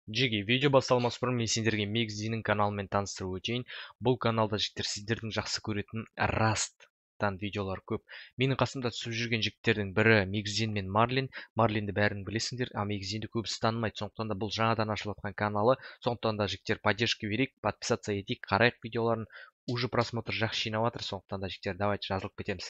Жеге, видео басталмас бұрын мен сендерге Мегздиннің каналымен таныстырып өтейін. Бұл каналда жігіттер сіздердің жақсы көретін Расттан видеолар көп. Менің қасымда түсіп жүрген жігіттердің бірі Мегздин мен Марлин. Марленді бәрін білесіңдер, а Мегздинді көбісі танымайды. Сондықтан да бұл жаңадан ашылатқан каналы. Сондықтан да жігіттер поддержка берейік, подписаться етейік, қарайық видеоларын. Уже просмотр жақсы жинап жатыр. Сондықтан да жігіттер, давайте жазылып кетеміз.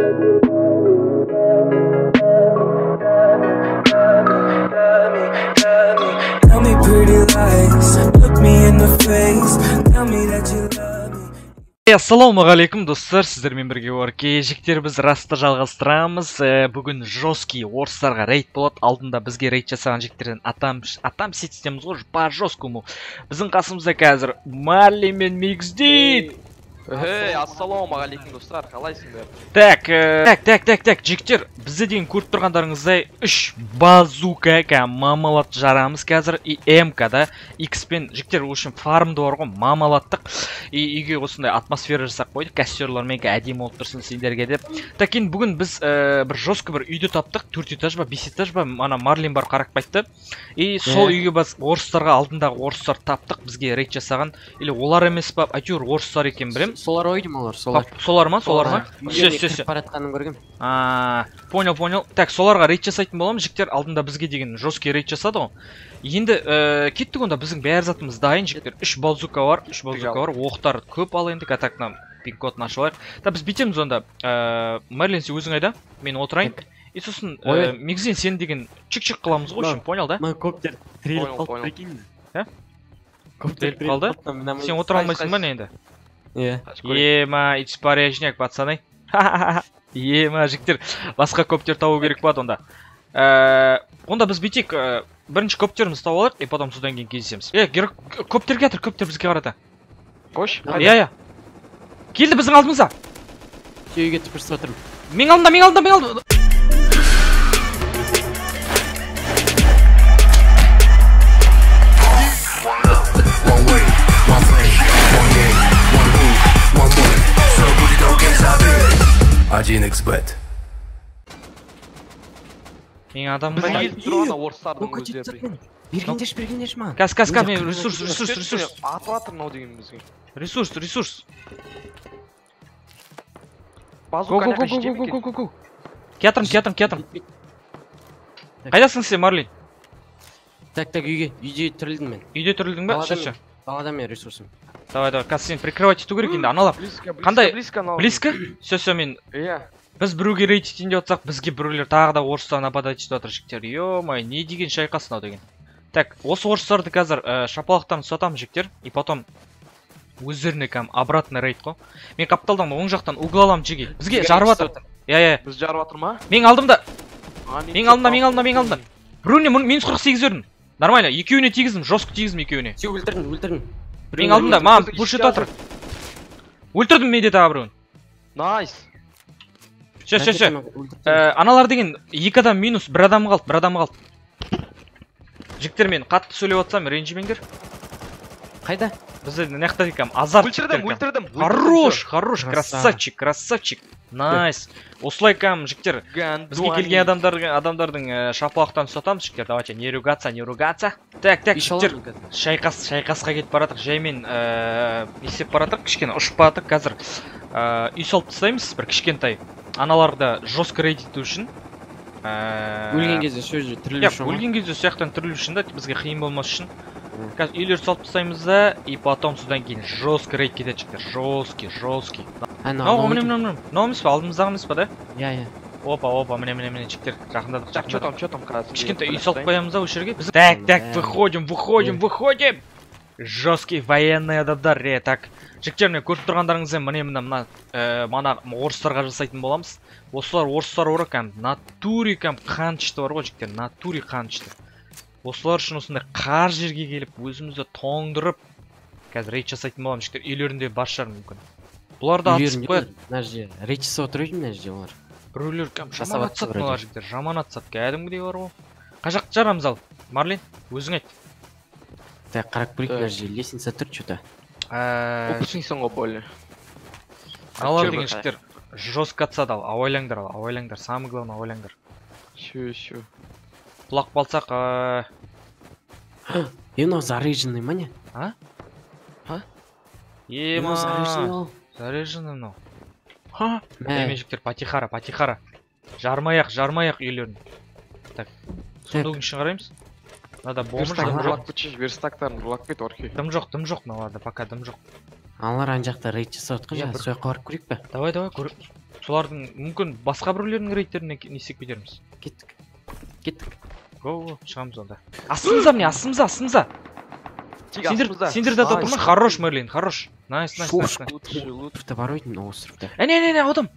Tell me pretty lies, look me in the face, tell me that you love me. Ассалаумағалейкум достар, сіздермен бірге орке. Жігіттер, біз Растты жалғастырамыз. Бүгін жесткий орыстарға рейд болады. Алдында бізге рейд жасаған жігіттерден отомстить етеміз ғой, по жесткому. Біздің қасымызда қазір Марлин мен Мегздин. Ассалаумағалейкум достар, қалайсыңдар? Так, жігіттер, бізде деген көріп тұрғандарыңыздай 3 базука мамалат жарамыз қазір, и МК да, X пен жігіттер үшін фармды бар ғой, мамалаттық, и үйге осындай атмосфера жасақ қойдық, костерлармен әдемі болып тұрсын сендерге деп. Так, енді бүгін біз бір жесткі бір үйді таптық, 4 этаж ба, 5 этаж ба, ана Марлин бар қарақып айтты, и сол үйге біз орыстарға, алдындағы орыстар таптық, бізге рейд жасаған, или олар емес па, әйтеуір орыстар екен білем. Солар ойдым олар, Солар ма? Кіріп баратқанын көргем. Понял. Так, соларға рейд жасайтын боламыз. Жігіттер алдында бізге деген жесткий рейд жасады ғой. Енді кеттік онда, біздің бәр затымыз дайын, жігіттер. 3 базука бар, оқтар көп ал енді катакнан пин-кодын ашып алайық. Та біз битеміз онда. Марлин, сен өзің айда, мен отырайын. И сосын Мегздин сен деген чик-чик қыламыз ғой, үшін, понял да? Мен коптер треліп қалды, прикинь. Коптер қалды? Сен отыра алмайсың ба не енді? Ема, итспарежняк, пацаны. Ема, жігіттер, басқа коптер табу керек болады онда. Онда біз битек, бірінші kopterімізді тауып алайық, и потом содан кейін кездесеміз. Коптер кетір, коптер бізге қарата. Қош? Иә. Келді біздің алдымызда. Үйге түпірсіп отырмын. Мен алдымда. Один XBet. Мен адамда. Бергендеш ма? Кәс, мен ресурс. Атып атыр мынау деген бізге. Ресурс. Го. Кетірім. Қайдасың сен, Марлин? Так, үйде түрілдім мен. Үйде түрілдің ба? Шашы. Балада мен ресурсым. Давай, кәс сен прикрывать ету керек енді, аналар. Қандай? Близко? Все, мен. Біз біреуге рейд етейін деп отсақ, бізге біреулер тағы да орыстан нападать етіп жатыр жігіттер. Ё-май, не деген шайқас мынау деген. Так, осы орыстарды қазір шапалақтан ұстатамыз жігіттер, и потом өздеріне обратно рейд қой. Мен капиталдан оң жақтан угол аламын жеге. Бізге жарып жатыр. Иә. Біз жарып жатыр ма? Мен алдымда. Біреуіне минус 48 өрдім. Нормально, екеуіне тигіздім, жестко тигіздім екеуіне. Сен өлтірдің. Мен алдымда, маған пульшет жатыр. Өлтірдім мен де тағы біреуін. Найс. Аналар деген 2 адам минус, 1 адам қалды. Жігіттер, мен қатты сөйлеп отсам, ренжімеңдер. Қайда? Бізде наяқта декам, азарт. Өлтірдім. Хорош, красавчик. Найс. Осылай жігіттер, бізге келген адамдардың шапалақтан ұстатамыз, жігіттер. Давайте, не ругаться. Так, жігіттер, шайқасқа кетіп баратық, жаймен есеп баратық, кішкене ұшып баратық. Қазір үй салып тастаймыз, бір кішкентай. Аналарды жестко рейд ету үшін. Өлген кезде сөзі түрілу үшін. Өлген кезде сияқтан түрілу үшін да, бізге қиын болмас үшін. Қазір үйлер салып тастаймыз да, и потом содан кейін жестко рейд кетеді жігіттер. Жесткий. Мынау емес па, алдымыздағы емес па, да? Иә. Опа, міне жігіттер, жақындадық. Чё там қазір? Кішкентай үй салып қоямыз да, осы жерге. Так, выходим. Жесткий военный адамдар, так. Жігіттер, мен көріп тұрғандарыңызда мына орыстарға жасайтын боламыз. Осылар орыстар ора натури қаншты бар ғой жігіттер, натури қаншты. Осылар үшін осындай қар жерге келіп, өзімізді тоңдырып, қазір рейд жасайтын боламыз жігіттер, үйлерінде бар шығар мүмкін. Бұларды атысып қояды. Мына жерде рейд жасап отырады мына жерде олар. Біреулер жаман атысады мыналар жігіттер, жаман атысады, кәдімгідей бар ғой. Қай жақты жарамыз ал? Марлин, өзің айт. Так, қарап көрейік мына жерде лестница тұр что-то. Опуснисан ғой более. Аналар деген жігіттер жестко атсады ал, ауайлаңдар, самый главный ауайлаңдар. Шо. Құлақ балсақ, Ено заряженный, міне. А? А? Ено заряженный Ема. ол. Заряженный мынау. Ха. Мә. Жігіттер, патихара. Жармаяқ үйлерін. Так. Сундугын ішін қараймыз. Надо бомж. Верстактарын ұрлап кет орхи. Дым жоқ мыналарда, пока дым жоқ. Алар ан жақта рейд жасап отқан Иә, жаңа сояққа барып көрейік пе? Давай, көріп. Солардың мүмкін басқа біреулердің рейдтеріне не істеп кетерміз. Кеттік. Го, шығамыз онда. Астымызда. Сендерде отыр ма? Хорош, Мерлин, хорош. Найс. Островта бар ойдың, островта. Не, адам.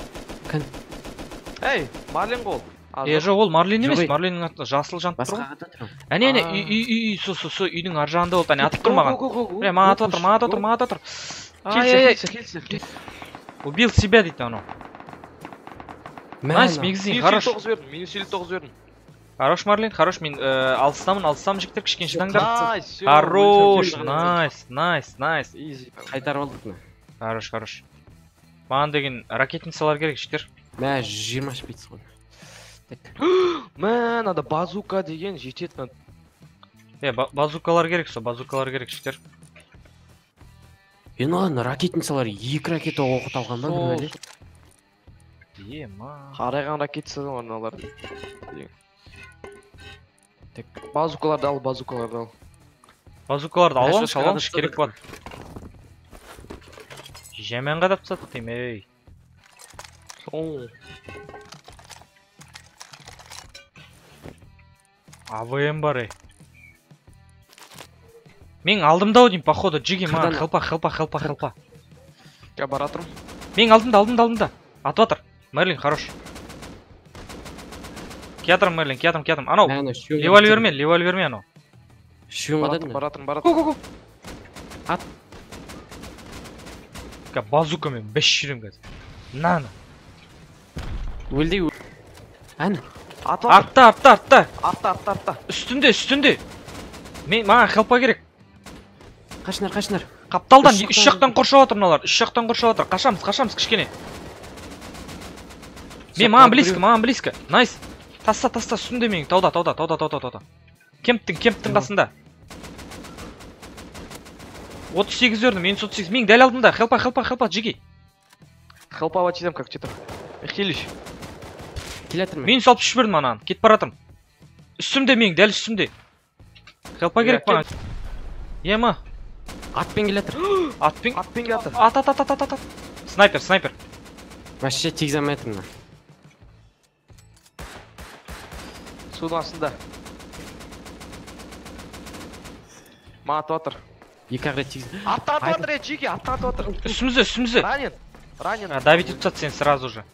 Эй, Марлин қол. Жоқ, ол Марлин емес, Жоқ, Марлиннің аты жасыл жанып тұр ғой. Басқа қада тұрам. Үй, со үйдің ар жағында болды, атып тұр маған. Маған атып отыр. Келсі. Убил себя дейді анау. Найс, мегізін, хорош. Минус 9 вердің. Хорош, Марлин, хорош. Мен алыстамын, жігіттер, кішкене шыдаңдар. Найс, Хорош, найс. Қайтар болдық. Хорош. Маған деген ракетницалар керек, жігіттер. Мә, 20 шпиц ғой. Мә, надо базука деген жететін. Базукалар керек, жігіттер. Ено, ракетницалар 2 ракета оқыт алған ба, білмәлі? Ема. Қарайған ракетасы орналар. Базукаларды ал. Базукаларды алуаншы керек болады. Жемен қадап тастадық дейм, ей. АВМ бар, ей. Мен алдымда дейм, походу, джиги, маған хелпа. Я баратырым. Мен алдымда. Атып атыр. Мерлин, хорош. Кетірім, Мерлин, кетірім. Анау, револьвермен анау. Шуымада дым. Баратырым. Го. Ат. Базукамен 5 жүрем қазір. Наны. Өлдей. Әні. Артта. Артта. Үстінде. Маған хелпа керек. Қашынар. Қапталдан 3 жақтан қоршап отыр мыналар. 3 жақтан қоршап отыр. Қашамыз кішкене. Маған близко. Найс. Таста үстінде менің. Тауда. Кемптің қасында. 38 өрдім, мен 38. Мен дәл алдында. Хелпа, жиги. Хелпа ватидам, как читам. Эхилиш. Келетірмін. Мен 63 бердім анан. Кетіп баратырмын. Үстімде мен, дәл үстімде. Хелпа керек маған. Ема. Атпен келетір. Атпен келетір. Ат. Снайпер. Вообще тигзаметрімді. Судың астында. Мағат отыр. Екі тигз. Аттан отыр, Джиги, аттан отыр. Үстімізде. Ранен. Давид ұтсат сен сразу же.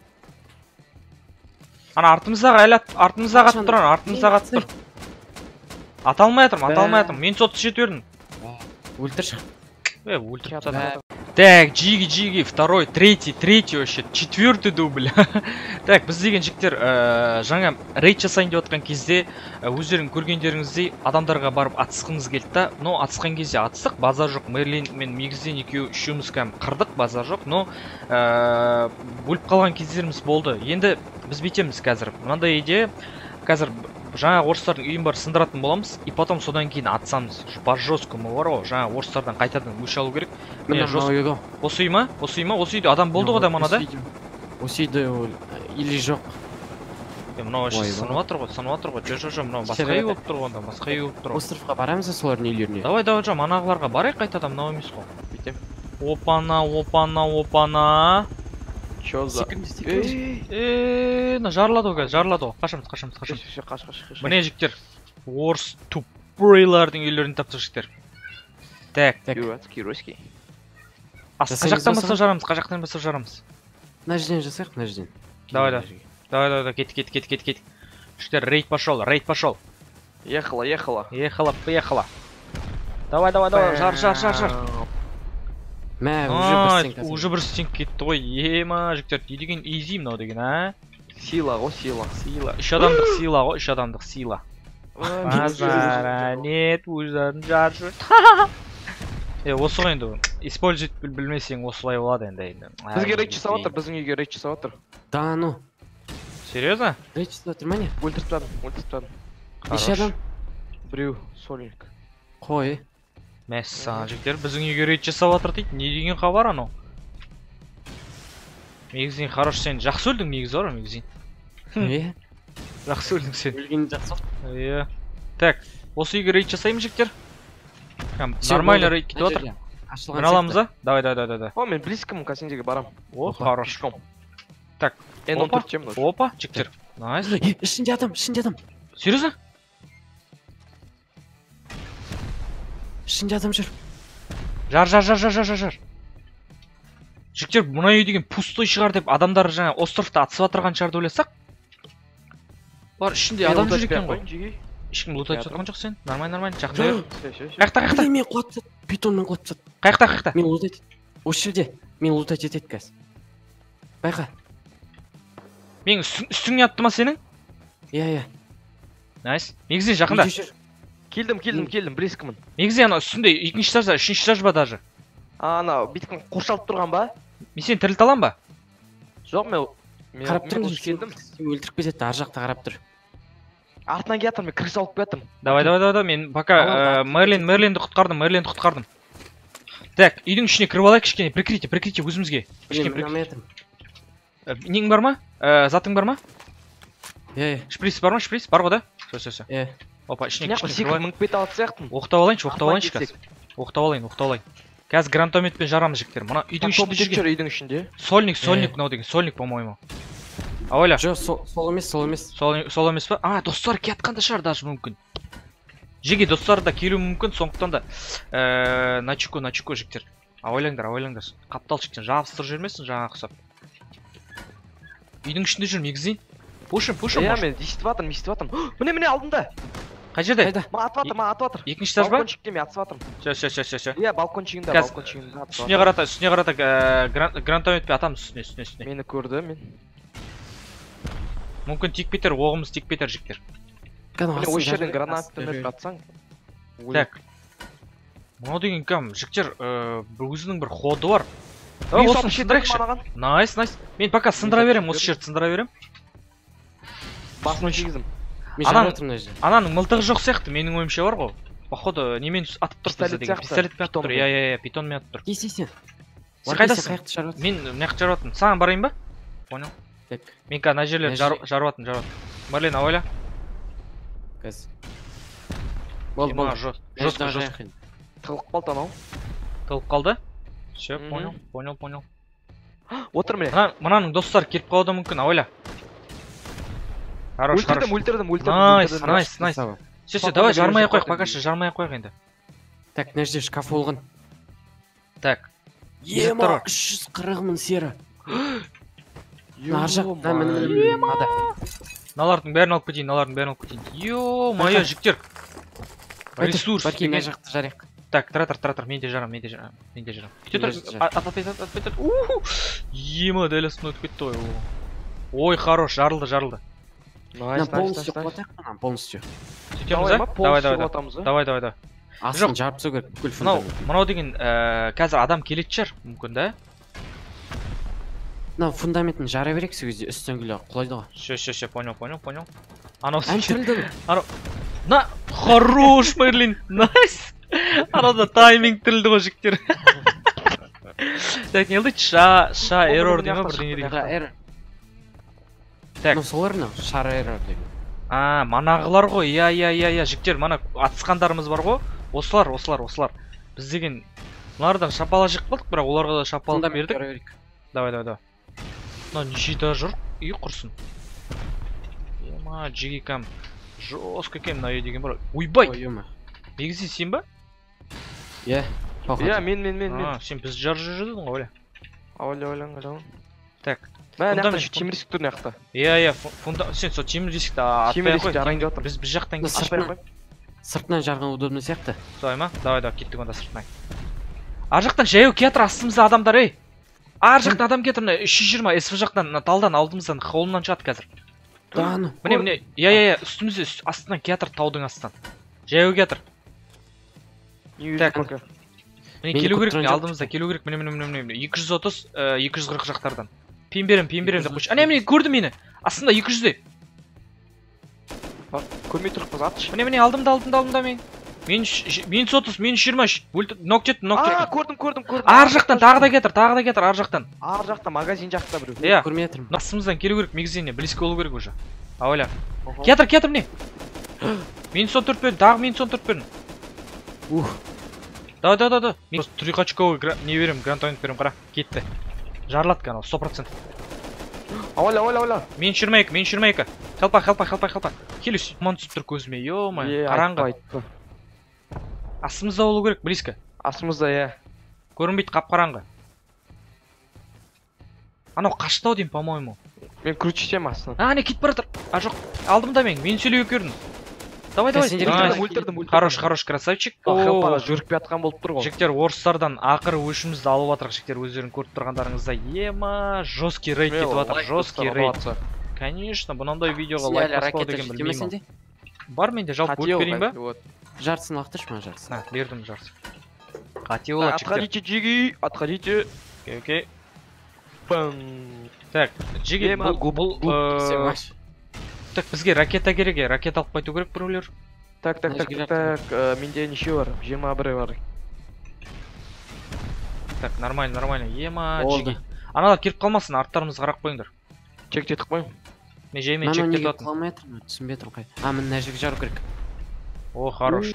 Ана артымыздаға қатып тұр. Ата алмай атырмын. Мен 37 өрдім. Өлтірші. Ультра. Так, Джиги, второй, третий вообще, 4-й дубль. Так, біз деген жігіттер жаңа рейд жасайын деп отқан кезде өздерің көргендеріңіздей адамдарға барып атысқымыз келді да. Но атысқан кезде атыстық, базар жоқ. Мерлин мен мегізден үшеуміз кәм қырдық, базар жоқ. Но өліп қалған кездеріміз болды. Енді біз бетеміз қазір. Мынандай идея, қазір жаңа орыстардың үйін бар сындыратын боламыз, и потом содан кейін атсамыз. По жесткому бар ғой, жаңа орыстардан қайтадан өш алу керек. Осы үй ма? Осы үйде адам болды ғой да мана да? Осы үйде или жоқ. Мынау сынып жатыр ғой. Жоқ, мынау басқа үй болып тұр ғой. Островқа барамыз солардың үйлеріне. Давай, манағыларға барайық қайтадан, мынау емес қой. Бүйтем. Опана. Чё за? Жарлады ғой. Қашамыз. Қаш. Міне жігіттер, орыс тупойлардың үйлерін таптық жігіттер. Так. Киройский. Қай жақтан бастап жарамыз? Мына жерден жасайық, мына жерден. Давай, кет. Жігіттер, рейд пошел. Ехала. Давай, жар. Уже бір стенк кетті ғой. Ема, жігіттер, деген изи мынау деген, а? Сила. 3 адамдық сила. Базара нет, өздерін жаршы. Осы ғой енді, использовать білмесең осылай болады енді. Бізге рейд жасап отыр, біздің үйге рейд жасап отыр. Да, ну. Серьезно? Рейд жасап отыр, мәне? Өлтіртпадым. Неше адам? Біреу, сольник. Қой. Мәссаған жігіттер, біздің үйге рейд жасап жатыр дейді. Не деген хабар анау? Мегізин, хорош, сен жақсы өлдің негізі бар Мегізин. Жақсы өлдің сен. Өлген жақсы. Иә. Так, осы үйге рейд жасаймын жігіттер. Нормально рейд кетіп жатыр. Мін аламыз а? Давай. О, мен близкімін, кәсендеге барам. О, хорош. Так, N14 жемін уже. опа, жігіттер. Найс. Ішінде адам. Серьезно? Ішінде адам жүр. Жар. Жігіттер, мына үй деген пустой шығар деп адамдар жаңа островта атысып жатырған шығар деп ойласақ. Бар, ішінде адам жүр екен ғой. Ешкім лутайтып жатқан жоқ сен. Нормально, жақсы. Қайықта. Мен құлатсат. Питонмен құлатсат. Қайықта. Мен лутайт. Осы жерде. Мен лутайт етеді қазір. Байқа. Менің үстіңе атты ма сенің? Иә. Найс. Мегізен жақында. Келдім, близкімін. Мегізен ана үстінде 2-ші этажда, 3-ші этаж ба даже. Ана, биткін қоршалып тұрған ба? Мен сені тірілте алам ба? Жоқ, мен қарап тұрмын. келдім. Сен өлтіріп кетеді, ар жақта қарап тұр. Артынан келатыр, мен кіріс алып келатырмын. Давай, мен пока Мерлинді құтқардым. Так, үйдің ішіне кіріп алайық кішкене, прикрытие өзімізге. Нең бар ма? Затың бар ма? Иә. Шприц бар ма? Шприц бар ғой да? Все. Иә. Опа, ішіне Неққа кішкене секіріп мүңіп бет алып сияқтымын. Оқтап алайыншы қазір. Оқтап алайын. Қазір гранатометпен жарамыз жігіттер. Мына үйдің ішінде жүрген. Үйдің ішінде. Сольник мынау деген. Сольник, по-моему. Ауайла. Жоқ, сол емес. Сол емес па? Достар кетқанда шығар даже мүмкін. Жеге достар да келуі мүмкін, сондықтан да начеку жігіттер. Ауайлаңдар. Қаптал жігіттер, жабыстыр жүрмесін жаңа ұқсап. Үйдің ішінде жүр Мегізин. Пушым. Иә, мен естіватырмын. Міне алдында. Қай жерде? Ма атыватыр. 2-ші этаж ба? Балкончикке мен атыватырмын. Все. Иә, балкончигінде. Үстіне қарата гранатометпен атамыз үстіне. Мені көрді, мен. Мүмкін тикпетер, оғымыз тикпетер жігіттер. Міне осы жерден гранатометпен атсаң. Так. Мынау деген кәм, жігіттер, өзінің бір ходы бар. Осыны сындырайықшы. Найс. Мен пока сындыра берем, осы жерді сындыра берем. Басын жегізім. Мен жарып отырмын мына жерде. Ананың мылтығы жоқ сияқты, менің ойымша бар ғой. Походу, немен атып тұр деген. Пистолетпен атып тұр. Иә, питонмен атып тұр. Сен. Сен қайдасың? Мен мына жақта жарып жатырмын. Саған барайын ба? Понял. Так. Мен ана жерлерді жарып жатырмын. Марлен, ауайла. Қазір. Болды. Жестко. Тығылып қалды анау. Тығылып қалды? Все, понял. Отыр міне. Мынаның достар келіп қалуы мүмкін, ауайла. Өлтірдім. Найс. Все, давай жармай ақ қойық, покашы жармай ақ қойық енді. Так, мына жерде шкаф болған. Так. Ема, 340 мың сері. Ар жақта Налардың бәрін алып кетейін. Ё-майо, жігіттер. Ресурс. Бәлкем мына жақты жарайық. Так, тұра, мен де жарам. Кете тұр, атат. Ема, дәл астына өтіп кетті ғой. Ой, хорош, жарылды. Полностью құлатайық па? Полностью. Сөйтеміз, а? Давай. Астын жарып түсу керек, бүкіл фундамент. Мынау деген қазір адам келетін шығар, мүмкін да? Мынау фундаментін жара берек сол кезде үстен күлі құлайды ғой. Все, понял. Анау тірілді. На, хорош, Мерлин, найс. Анада тайминг тірілді ғой жігіттер. Так, не қылдайды? Ша, эррор дейма бірдеңе деген. Так. Солар мынау, шара эррор деген. Манағылар ғой, иә, жігіттер, мана атысқандарымыз бар ғой. Осылар. Біз деген, мыналардан шапала жық болдық, бірақ оларға да шапалып бердік. Давай. Мына неше да жүр, үй құрсын. Ема, жеге кәм, жостко кәм мына үй деген бар. Ойбай! Мегізен сен ба? Иә, мен. Сен біз жар жүрдің ғой, Ауайла. Так. Мен аяқта темір есік тұр аяқта. Иә, сен сол темір есікті атпай ақ қой. Біз жақтан кетіп. Сыртынан жарған удобно сияқты. Солай ма? Давай, кеттік онда сыртынан. Ар жақтан жаяу кетір астымызда адамдар, ей! Ар жақтан адам кетір, 320 СВ жақтан талдан алдымыздан холымнан шығады қазір. Міне, иә, үстімізде астынан кетір, таудың астынан. Жаяу кетір. Так. Міне келу керек, алдымызда келу керек, міне, 230, 240 жақтардан. Пейін берем деп қойшы. Міне, көрді мені. Астында 200-де. Көрмей тұрып қыз атшы. Міне, алдымда мен. минус 30, минус 20. Ноктет. Көрдім. Ар жақтан тағы да кетір, ар жақтан. Ар жақта, магазин жақта біреу. Иә. Көрмей жатырмын. Астымыздан келу керек, мегзинне, близко болу керек уже. Ауля. Кетір, міне. Минус 14 берін, тағы минус 14 берін. Да. Просто 3 очковый не берем, грантойнт берем, қара. Кетті. Жарылады канал, 100%. Ауля. Минус 22. Халпа. Келіс. Мон түсіп тұр көзіме, ё-ма, қараңғы. Астымызда болу керек, близко. Астымызда, иә. Көрінбейді, қап-қараңғы. Анау қаштау деймін, по-моему. Мен кручитем астын. Не кетіп баратыр. Жоқ, алдым да мен сөйлеу көрдім. Давай. Өлтірдім. Хорош, красавчик. Хелпаға жүріп атқан болып тұр ғой. Жіктер, орыстардан ақыры өшімізді алып атырық, жіктер, өздерін көріп тұрғандарыңызда. Ема, жесткий рейд кетіп атыр, жесткий рейд. Конечно, бұнандай видеоға лайк баспау деген білмеймін. Бар менде, жалпы өт берейін ба? Жартысын лақтыршы ма жартысын? Бердім жарты. Қате олады, жіктер. Отходите, Джиги, отходите. Окей. Так, Джиги, бұл... Так, бізге ракета керек, ракета алып қайту керек біреулер. Так, менде неше бар? 21 бар. Так, нормально. Ема, Джиги. Аналар келіп қалмасын, арттарымыз қарақ қойыңдар. Чектетіп қойым. Мен жаймен чектетіп атым. Қалмай тұрмын, түсінбей тұрмын қай. Мін нәжік жару керек. О, хорош.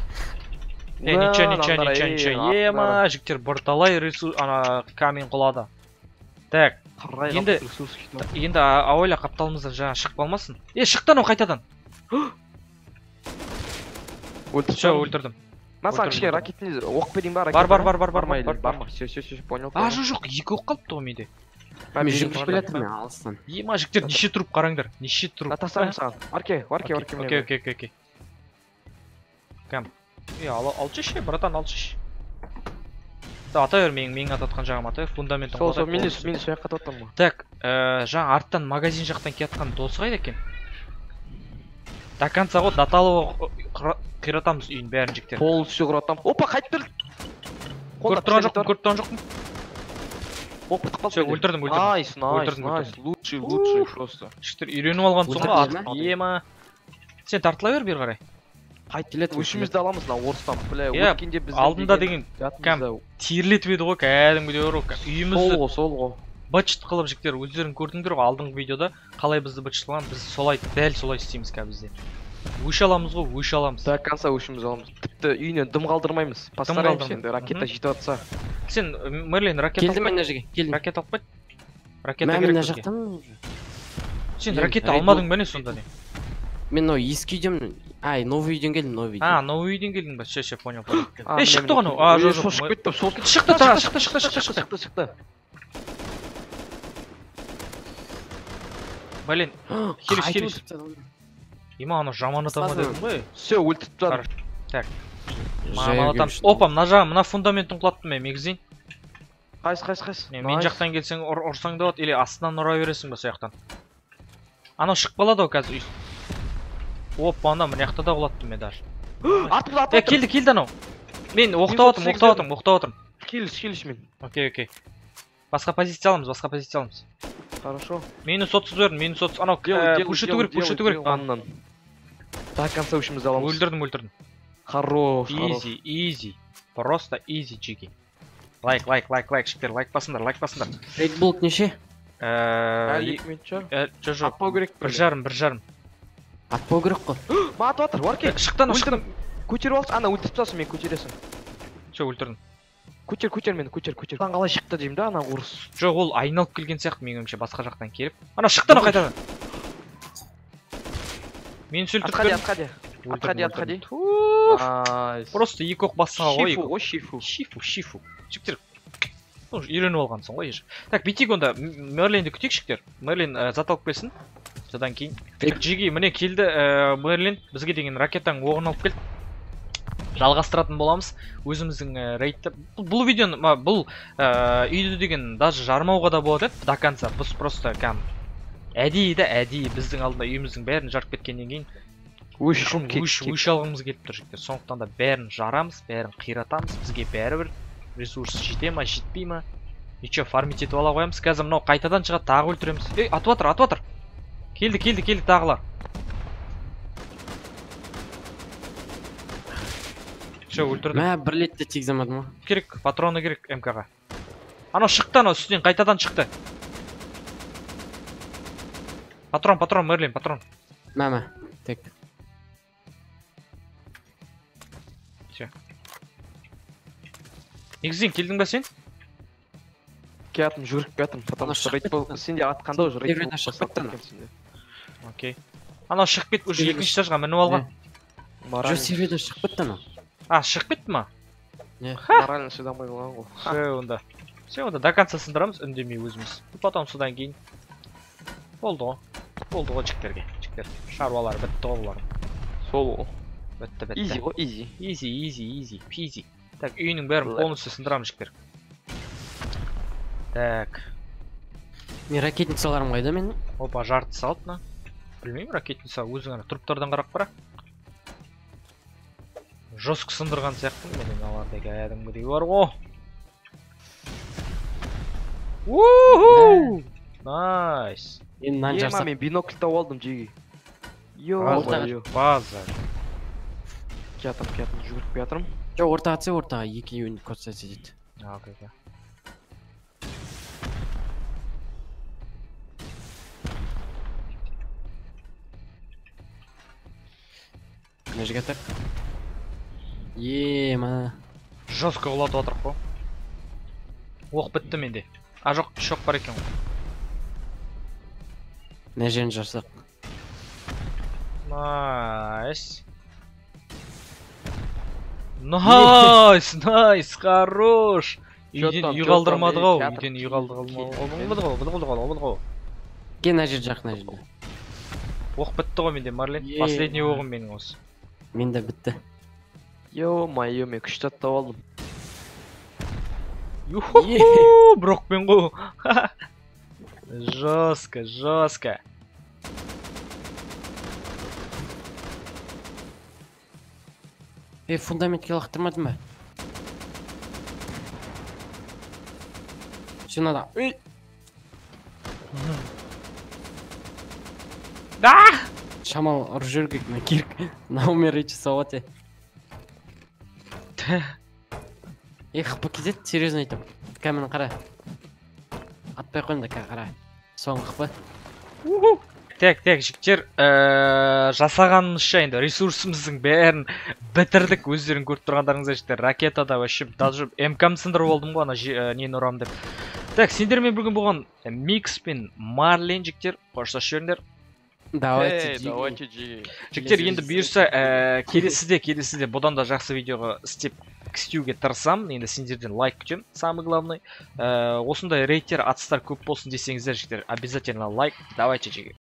Ничего. Ема, жіктер, бұрталай камень құлады. Так, енді ауыля қапталымыздан жаңа шық болмасын. Шықтан о қайтадан. Өлтірдім. Масан кішкен ракетін оқ берейін ба? Бар. Все, понял. Жоқ, екі оқ қалыпты ғой менде. Мен жүріп келатырмын алыстан. Ема, жіктер, неше тұрып қараңдар. Тастаймын саған. Арке. Окей. Кәм. Алчыш, братан, алчыш. Ата бер, менің ататқан жағым ата бер, фундаментін қодай. Минус сояққа тоттым ба. Так, жаңа арттан магазин жақтан кетқан досы қайда екен? До конца ғой, даталығы қиратамыз үйін бәрін жіктер. Полностью қиратам. Опа, қайтып тұр! Көріп тұрған жоқпын. Өлтірдім. Найс. Лучший просто. Жіктер, үйреніп алған соңға артық ема. Сен тартыла бер қарай. Қайтылет, өшімізді аламыз на орыстан, бля, өткенде біз алдында деген кәм тирлетіп еді ғой, кәдімгідей үйімізді сол ғой бычыт қылып жіктер, өздерің көрдіңдер ғой алдыңғы видеода қалай бізді бычыт қылған, біз дәл солай істейміз кәм бізде. Өш аламыз ғой, өш аламыз. До конца өшіміз аламыз. Тіпті үйінен дым қалдырмаймыз. Постараемыз енді, ракета жетіп атса. Сен, Мерлин, ракета алып келдім. Ракета алып қайт. Ракета керек бізге. Сен ракета алмадың ба не сонда не? Мен ескі үйден, новый үйден келдім, новый үйден. Новый үйден келдің ба? Ше, понял. Шықты ғой анау. Жоқ. Шықты. Блин, келіс. Ема, анау жаман атама дедің ғой. Все, өлтіп тұр. Так. Мамалатам. Опа, мына фундаментін құлаттым мен, мегзин. Қайс. Мен жақтан келсең ұрсаң да болады, или астынан ұра бересің ба сояқтан. Анау шық балады ғой қазір үй. Опа, ана мына жақта да құлаттым мен даже. Атып. Келді анау. Мен оқтап отырмын. Келіс мен. Окей. Басқа позиция аламыз. Хорошо. Минус 30 бердім, минус 30. Анау көшету керек. Аннан. До конца үшімізді аламыз. Өлтірдім. Хорош. Easy. Просто easy, Джиги. Лайк, шіктер, лайк басындар. Red Bull неше? Жоқ. Атпау керек. 1,5. Атпау керек қой. Атып атыр, Варке. Шықтан. Көтеріп алшы, ана өлтіріп тастасын, мен көтересің. Өлтірдім. Көтер мені, көтер. Қалай шықты деймін да, ана орыс. Жоқ, ол айналып келген сияқты менің ойымша басқа жақтан келіп. Ана шықтан қайтадан. Мен сүлтіп көрдім. Отходи. Просто екі оқ басқа ғой. Шифу. Жіктер. Үйреніп алғансың ғой. Так, битик онда Мерлинді күтейік жіктер. Мерлин зат алып келсін. Содан кейін. Джиги, міне келді Мерлин. Бізге деген ракетаң оғын алып келді. Жалғастыратын боламыз. Өзіміздің рейдті. Бұл видеоны, бұл үйді деген даже жармауға да болады еді. До конца. Біз просто кәм әдейі біздің алдында үйіміздің бәрін жарып кеткеннен кейін өш алғымыз келіп тұр жіктер. Сондықтан да бәрін жарамыз, бәрін қиратамыз. Бізге бәрібір ресурс жете ма, жетпей ма? Ничего, фармит етіп ала қоямыз. Қазір мынау қайтадан шығады, тағы өлтіреміз. Атып атыр. Келді тағылар. Все, өлтірдім. Мә, бір летті тигізе алмадым ғой. Керек, патроны керек МК-ға. Анау шықты, анау үстінен қайтадан шықты. Патрон, Мерлин, патрон. Мә, тек. Все. Негізден келдің ба сен? Келатым, жүгіріп келатым, потому что рейтбол сен де атқанда уже рейтбол бастап кеткенсің де. Окей. Анау шығып кетті, уже екінші этажға мініп алған. Жо серверден шығып кетті анау. А, шығып кетті ма? Морально шыдамай қалған ғой. Все, онда. Все, онда до конца сындырамыз, үндемей өзіміз. Потом содан кейін. Болды ғой жігіттерге. Жігіттер, шаруалар бітті ғой бұлар. Сол ғой. Бітті. Изи ғой, изи. Изи, пизи. Так, үйінің бәрін полностью сындырамыз жігіттер. Так. Мен ракетницаларым қайда менің? Опа, жарты салды на. Білмеймін, ракетница өзің ана тұрыптардан қарап қара. Жосық сындырған сияқтың менен аларда кәдімгідей бар ғой. Уху! Найс. Мен нан жарсақ. Мен бинокль тауып алдым жеге. База. Келатым, жүгіріп келатырмын. Жо, ортаға тсе, ортаға екі үйін кодса седеді. Окей. Мына жерге так. Ема. Жестко құлатып отырық қой. Оқ бітті менде. А жоқ, үш оқ бар екен ғой. Мына жерін жарсақ. Найс, хорош. Үйден үй қалдырмады ғой, үйден үй қалдырмады ғой. Кен мына жер жақ, мына жерде. Оқ бітті ғой менде, Марлен. Последний оғым менің осы. Менде бітті. Ё-майо, мен күшті аттап алдым. Юху, брокпен ғой. Жестко. Фундаментке лақтырмадым ба? Все надо. Да! Шамал ұрып жүргек, мен кирк. Наумер речі сауат хп кетеді, серьезно айтам. Кәмін қара. Атпай қойында қара. Соңғы хп. Так, жігіттер, жасағанымызша енді ресурсымыздың бәрін бітірдік. Өздерін көріп тұрғандарыңызға жігіттер, ракетада вообще даже МК-м сындырып болдым ғой, ана нені ұрам деп. Так, сендермен бүгін болған Микс пен Марлен жігіттер, қоштасып жүріңдер. Давайте жи. Жігіттер, енді бұйырса келесіде бұдан да жақсы видеоға істеуге тырысамын. Енді сендерден лайк күтемін, самый главный. Осындай рейдтер, атыстар көп болсын десеңіздер жігіттер, обязательно лайк. Давайте жиги.